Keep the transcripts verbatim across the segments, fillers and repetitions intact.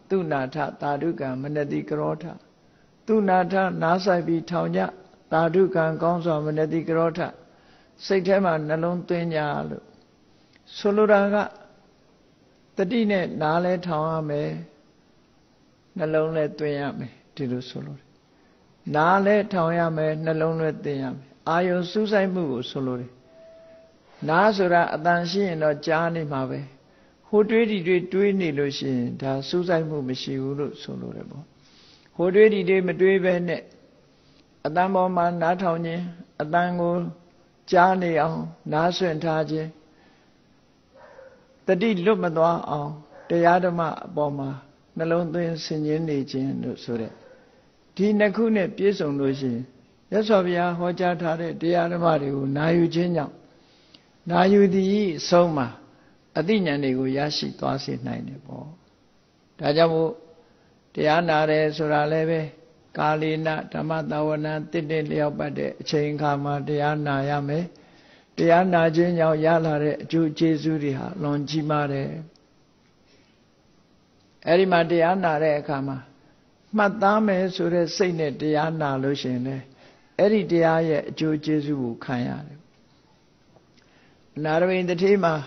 သူနာထသာဓုကံမနတိကရောထသူနာထနားဆိုင်ပြီးထောင်ကြသာဓုကံကောင်းစွာမနတိကရောထစိတ်ထဲမှာနှလုံးသွင်းကြလို့ဆိုလိုတာကတတိနဲ့နားလဲထောင်ရမယ်နှလုံးလဲသွင်းရမယ်ဒီလိုဆိုလို့နားလဲထောင်ရမယ်နှလုံးလဲသွင်းရမယ်အာယုံစူးစိုက်မှုကိုဆိုလို့နားဆိုတာအတန်ရှိရင်တော့ကြားနေမှာပဲဟိုတွေးဒီတွေးတွေးနေလို့ရှိရင်ဒါစူးစိုက်မှုမရှိဘူးလို့ဆိုလို့တယ်ပေါ့ဟိုတွေးဒီတွေးမတွေးပဲနဲ့အတန်ပေါ်မှာနားထောင်ခြင်းအတန်ကိုကြားနေအောင်နားဆွင့်ထားခြင်းတတိလွတ်မသွားအောင်တရားဓမ္မအပေါ်မှာနှလုံးသွင်းဆင်ခြင်နေခြင်းလို့ဆိုတဲ့ဒီနှစ်ခုနဲ့ပြည့်စုံလို့ရှိရင်မြတ်စွာဘုရားဟောကြားထားတဲ့တရားဓမ္မတွေကိုနာယူခြင်းကြောင့်နာယူသည်အဆုံးမှာအသိဉာဏ်တွေကိုရရှိသွားစေနိုင်တယ်ပေါ့ဒါကြောင့်မို့တရားနာတယ်ဆိုတာလည်းပဲကာလေနဓမ္မတဝနာတစ်တစ်လျောက်ပတ်တဲ့အချိန်အခါမှာတရားနာရမယ်တရားနာခြင်းကြောင့်ရလာတဲ့အကျိုးကျေးဇူးတွေဟာလွန်ကြီးမားတယ်အဲ့ဒီမှာတရားနာတဲ့အခါမှာမှတ်သားမယ်ဆိုတဲ့စိတ်နဲ့တရားနာလို့ရှိရင်လေအဲ့ဒီတရားရဲ့အကျိုးကျေးဇူးကိုခံရတယ်အနာရဝိန်တတိမှာ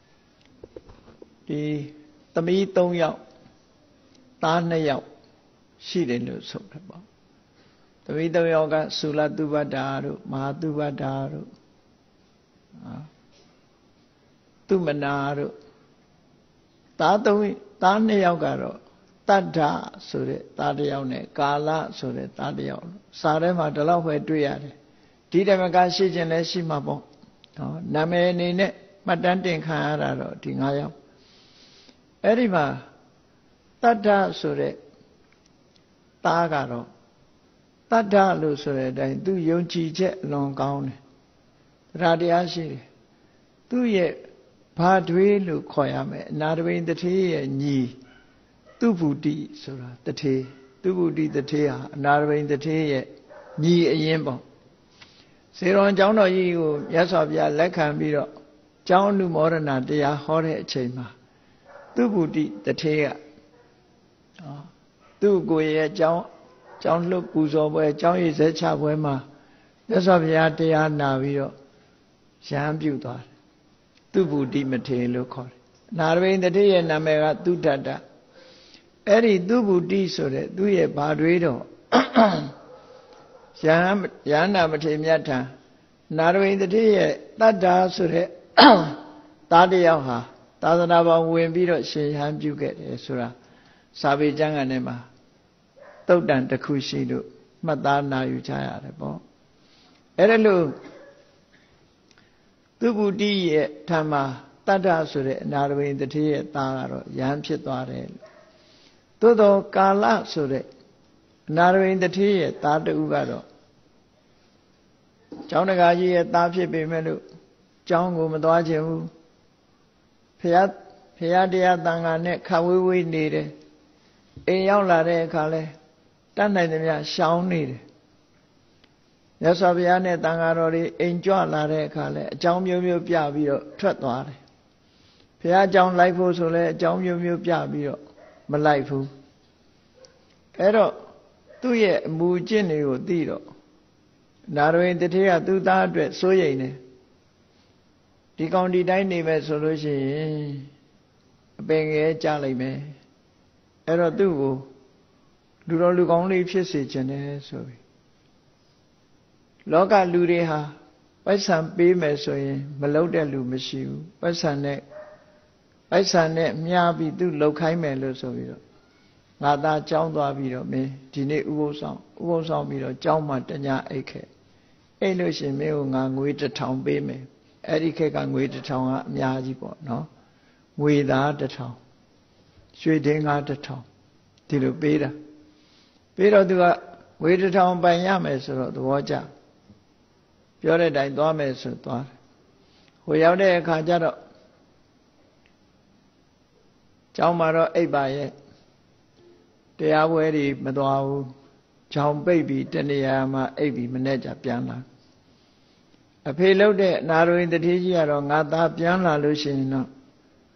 ဒီသမီး၃ယောက်သား၂ယောက်ရှိတယ်လို့ဆိုတယ်ပေါ့သမီး၃ယောက်ကသုလသုဘဒ္ဓါတို့မဟာသုဘဒ္ဓါတို့သူမနာတို့သားသုံးသား၂ယောက်ကတော့တတ္ထဆိုတဲ့သားတစ်ယောက်နဲ့ကာလဆိုတဲ့သားတစ်ယောက်စာထဲမှာဒီလောက်ပဲတွေ့ရတယ်ဒီဓမ္မကရှိခြင်းလည်းရှိမှာပေါ့နော်နာမည်အနေနဲ့မှတ်တမ်းတင်ခံရတာတော့ဒီ၅ယောက်အဲ့ဒီမှာတတ္ထဆိုတဲ့သားကတော့တတ္ထလို့ဆိုတဲ့အတိုင်းသူယုံကြည်ချက်အလွန်ကောင်းတယ်တရားတရားရှိတယ်သူ့ရဲ့ဘာတွေးလို့ခေါ်ရမယ်အနာတဝိန်တထေးရဲ့ညီသူဗုတိဆိုတာတထေးသူဗုတိတထေးဟာအနာတဝိန်တထေးရဲ့ညီအရင်ပေါ့စေတော်ကျောင်းတော်ကြီးကိုမြတ်စွာဘုရားလက်ခံပြီးတော့ကျောင်းအနုမောဒနာတရားဟောတဲ့အချိန်မှာသူဗုတိတထေးကသူ့ကိုယ်ရဲ့ကျောင်းကျောင်းလွတ်ပူဇော်ပွဲကျောင်းရည်စဲချပွဲမှာမြတ်စွာဘုရားတရားနာပြီးတော့ရဟန်းပြုသွားတယ်သူဗုတိမထေရလို့ခေါ်တယ်အနာတဝိန်တထေးရဲ့နာမည်ကသူတ္တတအဲ့ဒီသူဗုတိဆိုတဲ့သူ့ရဲ့ဘာတွေတော့ယဟန်ယဟနာမထေရမြတ်ထံနာတဝိန်တထေးရဲ့တတ္တာဆိုတဲ့သားတစ်ယောက်ဟာသာသနာပေါ်ဝင်ပြီးတော့ရှင်ယဟန်ပြုခဲ့တယ်ဆိုတာစာပေကျမ်းဂန်ထဲမှာသုတ်တန်တစ်ခုရှိလို့မှတ်သားနာယူကြရတယ်ပေါ့အဲ့ဒါလို့သူဗုတိရဲ့ထံမှာတတ္တဆိုတဲ့အနာတဝိန်တထေးရဲ့သားကတော့ယဟန်ဖြစ်သွားတယ်သို့တော့ကာလဆိုတဲ့အနာတဝိန်တထေးရဲ့သားတူကတော့ကျောင်းတကာကြီးရဲ့သားဖြစ်ပေမဲ့လို့ကျောင်းကိုမသွားချင်ဘူးဖះဖះတရားတန်ခါနဲ့ခဝေးဝေးနေတယ်အိမ်ရောက်လာတဲ့အခါလဲတတ်နိုင်သမျှရှောင်နေတယ်မြတ်စွာဘုရားနဲ့တန်ခါတော်တွေအိမ်ကြွလာတဲ့အခါလဲအကြောင်းမျိုးမျိုးပြပြီးတော့ထွက်သွားတယ်ဖះเจ้าလိုက်ဖို့ဆိုလဲအကြောင်းမျိုးမျိုးပြပြီးတော့မလိုက်ဘူးအဲ့တော့သူ့ရဲ့အမူအကျင့်တွေကိုသိတော့နာရဝိန်တထေးကသူ့သားအတွက်စိုးရိမ်တယ်ဒီကောင်ဒီတိုင်းနေမယ်ဆိုလို့ရှိရင်အပင်ငယ်ကြလိုက်မယ်အဲ့တော့သူ့ကိုလူတော်လူကောင်းလေးဖြစ်စေခြင်းတယ်ဆိုပြီးလောကလူတွေဟာပိုက်ဆံပေးမယ်ဆိုရင်မလုပ်တဲ့လူမရှိဘူးပိုက်ဆံနဲ့ပိုက်ဆံနဲ့မြားပြီးသူ့လှုပ်ခိုင်းမယ်လို့ဆိုပြီးတော့ငါသားကြောင်းသွားပြီးတော့မင်းဒီနေ့ဥပုသ်ဆောင်ဥပုသ်ဆောင်ပြီးတော့ကြောင်းမှတညာအိတ်ခဲ့အိတ်လို့ရှိရင်မင်းကိုငါငွေတစ်ထောင်ပေးမယ်အဲ့ဒီခက်ကငွေတစ်ထောင်ကအများကြီးပေါ့နော်ငွေသားတစ်ထောင်ရွှေဒင်းကားတစ်ထောင်ဒီလိုပေးတာပေးတော့သူကငွေတစ်ထောင်ပိုင်ရမယ်ဆိုတော့သဘောကျပြောတဲ့အတိုင်းသွားမယ်ဆိုသွားတယ်ဟိုရောက်တဲ့အခါကျတော့ကျောင်းမှာတော့အိပ်ပါရဲ့တရားပွဲတွေမသွားဘူးချောင်ပိတ်ပြီးတနေရာမှာအိပ်ပြီးမနေ့ကျပြန်လာအဖေလှုပ်တဲ့အနာရဝိန်တထေးကြီးကတော့ငါသားပြန်လာလို့ရှိရင်တော့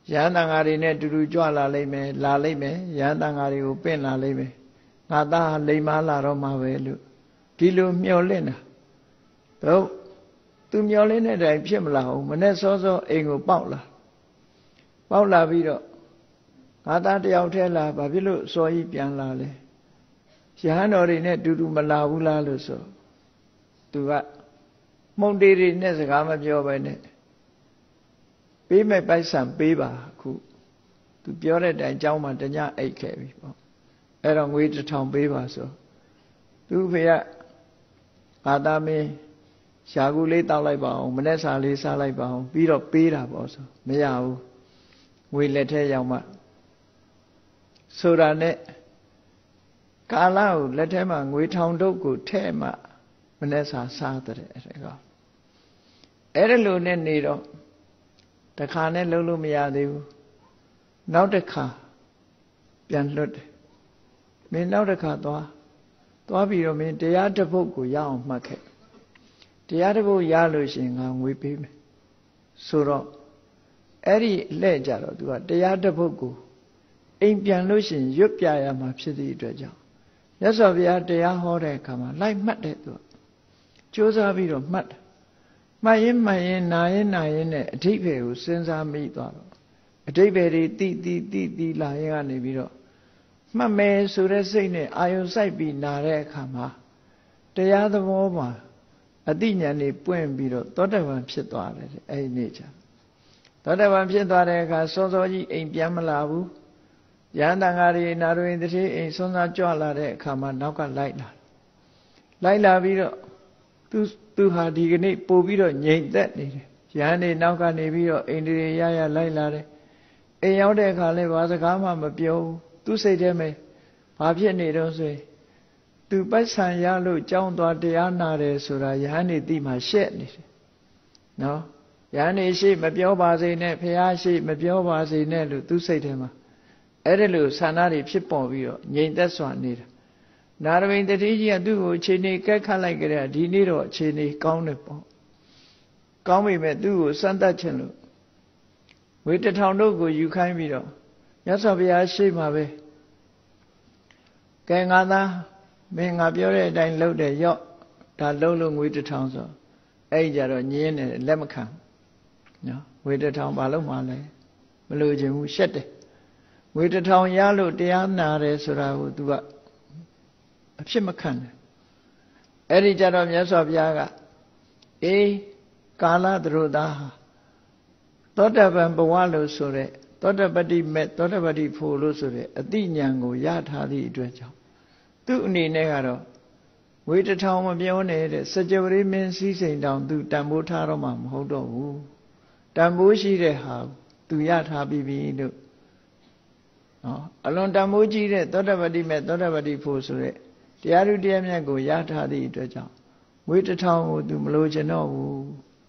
ရဟန်းတန်ဃာတွေနဲ့တူတူကြွလာလိမ့်မယ်လာလိမ့်မယ်ရဟန်းတန်ဃာတွေကိုပင့်လာလိမ့်မယ်ငါသားဟာလိမ္မာလာတော့မှာပဲလို့ဒီလိုမျှော်လင့်တာတော့သူမျှော်လင့်တဲ့အတိုင်းဖြစ်မလာဘူးမနဲ့စောစောအိမ်ကိုပေါက်လာပေါက်လာပြီးတော့ငါသားတယောက်ထဲလာဘာဖြစ်လို့စောကြီးပြန်လာလဲရဟန်းတော်တွေနဲ့တူတူမလာဘူးလားလို့ဆိုသူကမှုန်တေတွေနဲ့စကားမပြောဘဲနဲ့ပေးမဲ့ပိုက်ဆံပေးပါအခုသူပြောတဲ့အတိုင်းအเจ้าမှာတညအိတ်ခဲ့ပြီပေါ့အဲ့တော့ငွေတစ်ထောင်ပေးပါဆိုသူဖေကငါသားမင်းရှာကူလေးတောက်လိုက်ပါအောင်မနေ့စာလေးစားလိုက်ပါအောင်ပြီးတော့ပေးတာပေါ့ဆိုမရဘူးငွေလက်ထဲရောက်မှဆိုတာနဲ့ကာလကိုလက်ထဲမှာငွေထောင်တုပ်ကိုထဲ့မှမနေ့စာစားတဲ့အဲ့ဒါကအဲ့ဒါလိုနဲ့နေတော့တခါနဲ့လုံးလို့မရသေးဘူးနောက်တစ်ခါပြန်လွတ်တယ်မင်းနောက်တစ်ခါသွားသွားပြီးတော့မင်းတရားတစ်ပုဒ်ကိုရအောင်မှတ်ခဲ့တရားတစ်ပုဒ်ရလို့ရှိရင်ငါငွေပေးမယ်ဆိုတော့အဲ့ဒီလှဲ့ကြတော့သူကတရားတစ်ပုဒ်ကိုအိမ်ပြန်လို့ရှိရင်ရွတ်ပြရမှာဖြစ်သည့်အတွက်ကြောင့်မြတ်စွာဘုရားတရားဟောတဲ့အခါမှာလိုက်မှတ်တယ်သူကကြိုးစားပြီးတော့မှတ်တယ်မှတ်ရင်မှတ်ရင်နာရင်နာရင်နဲ့အဓိပ္ပာယ်ကိုစဉ်းစားမိသွားတော့အဓိပ္ပာယ်တွေတိတိတိတိလာရင်ကနေပြီးတော့မှတ်မယ်ဆိုတဲ့စိတ်နဲ့အာယုံစိုက်ပြီးနာတဲ့အခါမှာတရားသဘောမှာအတိညာဉ်တွေပွင့်ပြီးတော့သောတပန်ဖြစ်သွားတယ်အဲ့ဒီနေ့ကျသောတပန်ဖြစ်သွားတဲ့အခါစောစောကြီးအိမ်ပြန်မလာဘူးရဟန်းတန်ဃာတွေနာရင်းတတိအိမ်ဆွမ်းစားကြွလာတဲ့အခါမှာနောက်ကလိုက်လာလိုက်လာပြီးတော့သူသူဟာဒီကနေ့ပို့ပြီးတော့ငြိမ်သက်နေတယ်ရဟန်းတွေနောက်ကနေပြီးတော့အိမ်တွေရရလိုက်လာတယ်အိမ်ရောက်တဲ့အခါလဲဘာစကားမှမပြောဘူးသူစိတ်ထဲမှာဘာဖြစ်နေတော့ဆိုရင်သူပိုက်ဆံရလို့ကြောင်းသွားတရားနာတယ်ဆိုတာယဟန်နေတိမှရှက်နေတယ်နော်ယဟန်နေရှိမပြောပါစေနဲ့ဖះရှိမပြောပါစေနဲ့လို့သူစိတ်ထဲမှာအဲ့ဒါလို့ဆန္ဒတွေဖြစ်ပေါ်ပြီးတော့ငြိမ်သက်စွာနေတာနာရဝိန်တတိကြီးကသူ့ကိုအခြေအနေကက်ခတ်လိုက်ကြတဲ့ဒီနေ့တော့အခြေအနေကောင်းတယ်ပေါ့ကောင်းပြီမဲ့သူ့ကိုစမ်းသပ်ခြင်းလို့ဝေတထောင်တို့ကိုယူခိုင်းပြီးတော့မြတ်စွာဘုရားရှိမှပဲကဲငါသားမင်းငါပြောတဲ့အတိုင်းလုပ်တယ်ရော့ဒါလုံးလို့ငွေတစ်ထောင်ဆိုအဲ့ကြတော့ညင်းနေလက်မခံနော်ငွေတစ်ထောင်ဘာလို့မှလဲမလို့ခြင်းဘူးရှက်တယ်ငွေတစ်ထောင်ရလို့တရားနာတယ်ဆိုတာကို तू ကအဖြစ်မခံတယ်အဲ့ဒီကြတော့မြတ်စွာဘုရားကအေးကာလသရုသားဟာသောတပန်ဘဝလို့ဆိုတဲ့သောတပတိမဲ့သောတပတိဖို့လို့ဆိုတဲ့အတိညာဏ်ကိုရထားသည့်အတွက်ကြောင့်သူ့အနေနဲ့ကတော့ဝေတထောင်မပြောနဲ့တဲ့စကြဝဠာမင်းစည်းစိမ်တောင်သူတန်ဖိုးထားတော့မှမဟုတ်တော့ဘူးတန်ဖိုးရှိတဲ့ဟာသူရထားပြီးပြီလို့နော်အလွန်တန်ဖိုးကြီးတဲ့သောတပတိမဲ့သောတပတိဖို့ဆိုတဲ့တရားဓုတရားမြတ်ကိုရထားသည့်အတွက်ကြောင့်ဝေတထောင်ကိုသူမလိုချင်တော့ဘူး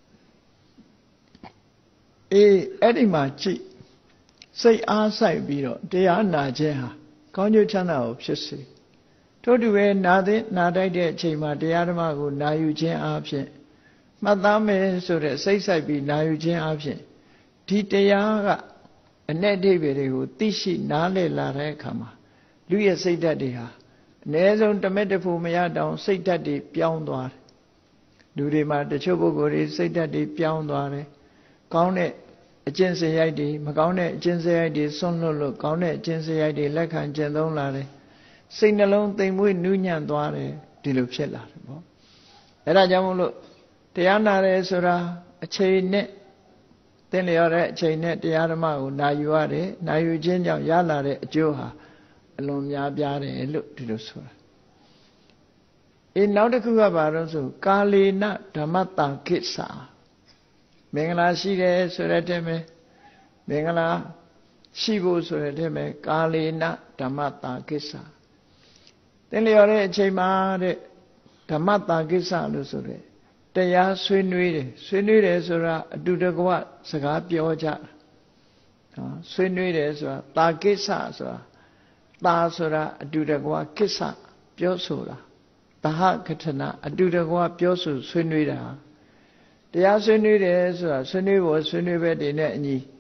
အေးအဲ့ဒီမှာကြည့်စိတ်အားဆိုင်ပြီးတော့တရားနာခြင်းဟာကောင်းကျိုးချမ်းသာကိုဖြစ်စေထို့တူပဲနာတဲ့နာတိုက်တဲ့အချိန်မှာတရားဓမ္မကိုနာယူခြင်းအပြင်မှတ်သားမယ်ဆိုတဲ့စိတ်ဆိုင်ပြီးနာယူခြင်းအပြင်ဒီတရားကအ내အဓိပ္ပာယ်တွေကိုသိရှိနားလည်လာတဲ့အခါမှာလူရဲ့စိတ်ဓာတ်တွေဟာအ ਨੇ ဆုံးတမက်တဖို့မရတောင်စိတ်ဓာတ်တွေပြောင်းသွားတယ်လူတွေမှာတချို့ပုဂ္ဂိုလ်တွေစိတ်ဓာတ်တွေပြောင်းသွားတယ်ကောင်းတဲ့အကျင့်စရိုက်တွေမကောင်းတဲ့အကျင့်စရိုက်တွေဆွန့်လွတ်လို့ကောင်းတဲ့အကျင့်စရိုက်တွေလက်ခံကျင့်သုံးလာတယ်စိတ်နှလုံးသိမ်မွေ့နူးညံ့သွားတယ်ဒီလိုဖြစ်လာတယ်ပေါ့အဲဒါကြောင့်မို့လို့တရားနာတယ်ဆိုတာအချိန်နဲ့သင်လျော်တဲ့အချိန်နဲ့တရားဓမ္မကိုနာယူရတယ်နာယူခြင်းကြောင့်ရလာတဲ့အကျိုးဟာအလွန်များပြားတယ်လို့ဒီလိုဆိုတာအေးနောက်တစ်ခုကဘာလို့ဆိုကာလေနဓမ္မတာကိစ္ဆာမင်္ဂလာရှိတယ်ဆိုတဲ့တဲ့မဲ့မင်္ဂလာရှိဖို့ဆိုတဲ့တဲ့မဲ့ကာလေနဓမ္မတာကိစ္ဆာသင်လျော်တဲ့အချိန်မှာတဲ့ဓမ္မတာကိစ္စလို့ဆိုတဲ့တရားဆွေးနွေးတယ်ဆွေးနွေးတယ်ဆိုတာအတူတကွစကားပြောကြနော်ဆွေးနွေးတယ်ဆိုတာတာကိစ္စဆိုတာတာဆိုတာအတူတကွကိစ္စပြောဆိုတာတဟကထနာအတူတကွပြောဆိုဆွေးနွေးတာတရားဆွေးနွေးတယ်ဆိုတာဆွေးနွေးဖို့ဆွေးနွေးပဲတည်နဲ့အညီတ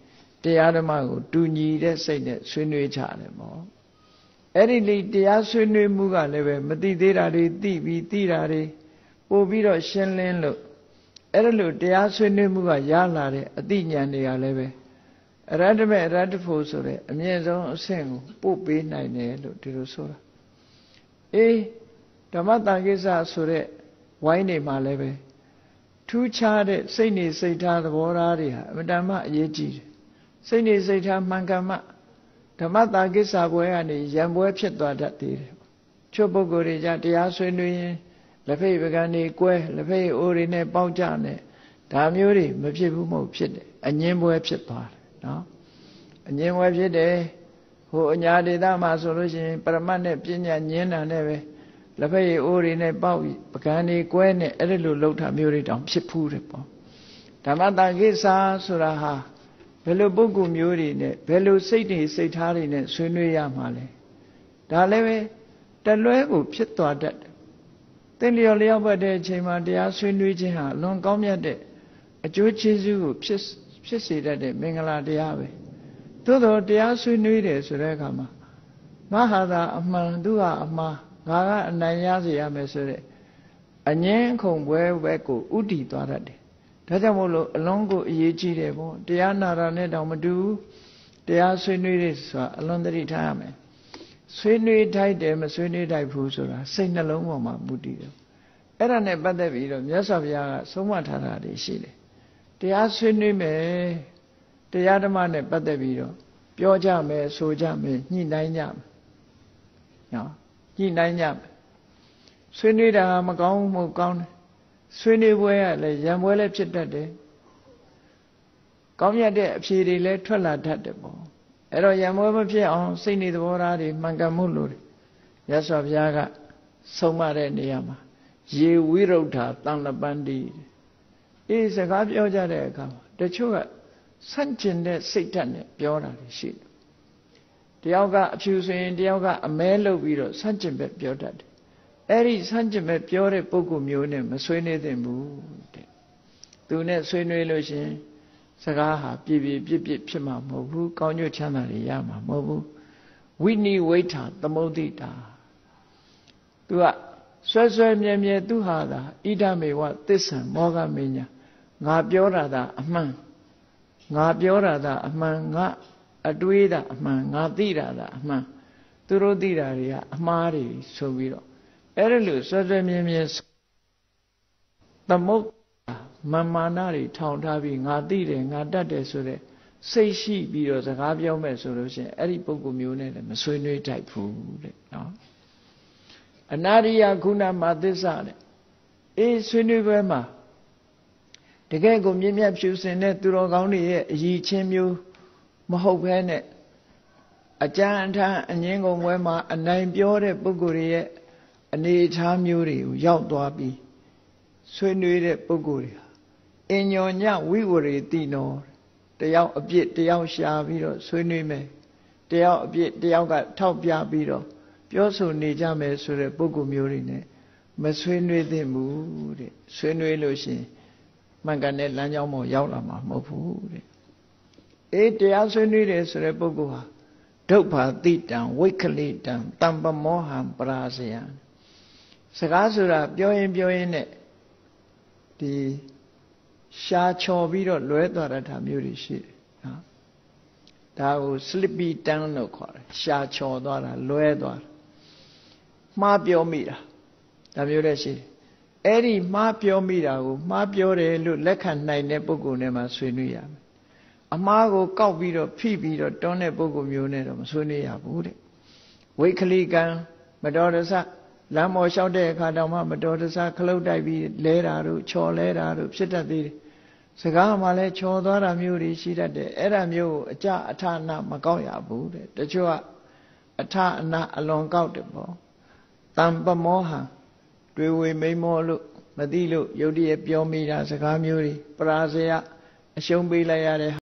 တရားဓမ္မကိုတူညီတဲ့စိတ်နဲ့ဆွေးနွေးကြတယ်ပေါ့အဲ့ဒီလေတရားဆွေးနွေးမှုကလည်းပဲမသိသေးတာတွေသိပြီးသိတာတွေပို့ပြီးတော့ရှင်းလင်းလို့အဲ့ဒါလို့တရားဆွေးနွေးမှုကရလာတဲ့အသိဉာဏ်တွေကလည်းပဲအရတ္တမေအရတ္တဖို့ဆိုတဲ့အမြင့်ဆုံးအဆင့်ကိုပို့ပေးနိုင်တယ်လို့ဒီလိုဆိုတာအေးဓမ္မတန်ကိစ္စဆိုတဲ့ဝိုင်းနေမှာလည်းပဲထူးခြားတဲ့စိတ်နေစိတ်ထားသဘောထားတွေဟာအမှန်တမ်းအရေးကြီးတယ်စိတ်နေစိတ်ထားမှန်ကန်မှဓမ္မတန်ကိစ္စပွဲကနေရံပွဲဖြစ်သွားတတ်သေးတယ်ချွတ်ပုဂ္ဂိုလ်တွေကြတရားဆွေးနွေးရင်လက်ဖိတ်ပကံတွေကွဲလက်ဖိတ်အိုးတွေနဲ့ပေါက်ကြနဲ့ဒါမျိုးတွေမဖြစ်ဘူးမဟုတ်ဖြစ်တယ်အငင်းပွဲဖြစ်သွားတယ်နော်အငင်းပွဲဖြစ်တယ်ဟိုအညာဒေသမှာဆိုလို့ရှိရင်ပရမတ်နဲ့ပညာညင်းတာနဲ့ပဲလက်ဖက်ရည်အိုးတွေနဲ့ပေါက်ပကံတွေကွဲနဲ့အဲ့ဒီလိုလှုပ်တာမျိုးတွေတောင်ဖြစ်ဖူးတယ်ပေါ့ဓမ္မတန်ကိစ္စဆိုတာဟာဘယ်လိုပုဂ္ဂိုလ်မျိုးတွေနဲ့ဘယ်လိုစိတ်တွေစိတ်ထားတွေနဲ့ဆွေးနွေးရမှာလဲဒါလည်းပဲတလွဲကိုဖြစ်သွားတတ်တယ်သင်လျော်လျောက်ပတ်တဲ့အချိန်မှာတရားဆွေးနွေးခြင်းဟာလွန်ကောင်းမြတ်တဲ့အကျိုးကျေးဇူးကိုဖြစ်ဖြစ်စေတတ်တဲ့မင်္ဂလာတရားပဲသို့တော်တရားဆွေးနွေးတယ်ဆိုတဲ့အခါမှာငါဟာသာအမှန်သူဟာအမှားငါကအနိုင်ရစေရမယ်ဆိုတဲ့အငင်းခုန်ပွဲပဲကိုဥတည်သွားတတ်တယ်ဒါကြောင့်မို့လို့အလုံးကိုအရေးကြီးတယ်ပေါ့တရားနာတာနဲ့တောင်မတူတရားဆွေးနွေးတယ်ဆိုတာအလွန်သတိထားရမယ်ဆွေးနွေးထိုက်တယ်မဆွေးနွေးထိုက်ဘူးဆိုတာစိတ်နှလုံးပေါ်မှာမူတည်တယ်အဲ့ဒါနဲ့ပတ်သက်ပြီးတော့မြတ်စွာဘုရားကဆုံးမထားတာတွေရှိတယ်တရားဆွေးနွေးမယ်တရားဓမ္မနဲ့ပတ်သက်ပြီးတော့ပြောကြမယ်ဆိုကြမယ်ညှိနှိုင်းကြမယ်နော်ညှိနှိုင်းကြမယ်ဆွေးနွေးတာမကောင်းဘူးမဟုတ်ကောင်းတယ်ဆွေးနွေးပွဲကလည်းရံပွဲလည်းဖြစ်တတ်တယ်ကောင်းမြတ်တဲ့အဖြေတွေလည်းထွက်လာတတ်တယ်ပေါ့အဲ့တော့ရံပွဲမဖြစ်အောင်စိတ်နေသဘောထားတွေမှန်ကန်မှုလို့ရသော်ဘုရားကဆုံးမတဲ့နေရာမှာယေဝိရုဒ္ဓတန်လပန္တိအေးစကားပြောကြတဲ့အခါမှာတချို့ကဆန့်ကျင်တဲ့စိတ်ဓာတ်နဲ့ပြောတာရှိတယ်တယောက်ကအဖြူဆိုရင်တယောက်ကအမဲလုပ်ပြီးတော့ဆန့်ကျင်ဘက်ပြောတတ်တယ်အဲ့ဒီဆန့်ကျင်ဘက်ပြောတဲ့ပုဂ္ဂိုလ်မျိုးနဲ့မဆွေးနွေးသင့်ဘူးတဲ့သူနဲ့ဆွေးနွေးလို့ရှင်စကားဟာပြည့်ပြည့်ပြည့်ပြည့်ဖြစ်မှာမဟုတ်ဘူးကောင်းကျိုးချမ်းသာတွေရမှာမဟုတ်ဘူးဝိနိဝိဋ္ဌသမုဒ္ဒိတာသူကဆွဲဆွဲမြဲမြဲသူဟာသာဣဒမေဝသစ္ဆံမောဂမေညာငါပြောတာသာအမှန်ငါပြောတာသာအမှန်ငါအတွေးတာအမှန်ငါသိတာသာအမှန်သူတို့သိတာတွေကအမှားတွေဆိုပြီးတော့အဲ့ဒါလို့ဆွဲဆွဲမြဲမြဲသမုဒ္မမာနတွေထောင်ထားပြီးငါသိတယ်ငါတတ်တယ်ဆိုတဲ့စိတ်ရှိပြီးတော့စကားပြောမယ်ဆိုလို့ရှိရင်အဲ့ဒီပုဂ္ဂိုလ်မျိုးနဲ့လည်းမဆွေးနွေးတတ်ဘူးတဲ့နော်အနာရိယခုဏမသစ္စာတဲ့အေးဆွေးနွေးပွဲမှာတကယ်ကိုမြင့်မြတ်ဖြူစင်တဲ့သူတော်ကောင်းတွေရဲ့အည်ချင်းမျိုးမဟုတ်ဘဲနဲ့အကြံအထံအငင်းကုန်ပွဲမှာအနိုင်ပြောတဲ့ပုဂ္ဂိုလ်တွေရဲ့အနေအထားမျိုးတွေကိုရောက်သွားပြီးဆွေးနွေးတဲ့ပုဂ္ဂိုလ်တွေဟာအညောညဝိဝရေတိနောတယောက်အပြစ်တယောက်ရှာပြီးတော့ဆွေးနွေးမယ်တယောက်အပြစ်တယောက်ကထောက်ပြပြီးတော့ပြောဆိုနေကြမယ်ဆိုတဲ့ပုဂ္ဂိုလ်မျိုးတွေ ਨੇ မဆွေးနွေးသင့်ဘူးတဲ့ဆွေးနွေးလို့ရှိရင်မှန်ကန်တဲ့လမ်းကြောင်းပေါ်ရောက်လာမှာမဟုတ်ဘူးတဲ့အေးတရားဆွေးနွေးတယ်ဆိုတဲ့ပုဂ္ဂိုလ်ဟာဒုဗ္ဗာတိတံဝိက္ခလိတံတမ္ပမောဟံပရာဇယံစကားဆိုတာပြောရင်ပြောရင်နဲ့ဒီရှားချော်ပြီးတော့လွဲသွားတာမျိုးတွေရှိတယ်နော်ဒါကို slippy tongue လို့ခေါ်တယ်ရှားချော်သွားတာလွဲသွားတာမှားပြောမိတာဒါမျိုးလည်းရှိတယ်အဲ့ဒီမှားပြောမိတာကိုမှားပြောတယ်လို့လက်ခံနိုင်တဲ့ပုဂ္ဂိုလ်နဲ့မှဆွေးနွေးရမယ်အမှားကိုကောက်ပြီးတော့ဖိပြီးတော့တွန်းတဲ့ပုဂ္ဂိုလ်မျိုးနဲ့တော့မဆွေးနွေးရဘူးတဲ့ဝိခလိကံမတော်တဆလမ်းပေါ်လျှောက်တဲ့အခါတောင်မှမတော်တဆခလုတ်တိုက်ပြီးလဲတာတို့ချော်လဲတာတို့ဖြစ်တတ်သေးတယ်စကားမှလည်းချော်သွားတာမျိုးတွေရှိတတ်တယ်အဲ့ဒါမျိုးကိုအကြအထအနမကောက်ရဘူးတဲ့တချို့ကအထအနအလွန်ကောက်တယ်ပေါ့တံပမောဟံတွေဝေမိန်မောလို့မသိလို့ယုတ်တည်းပြောမိတာစကားမျိုးတွေပရာဇယအရှုံးပေးလိုက်ရတဲ့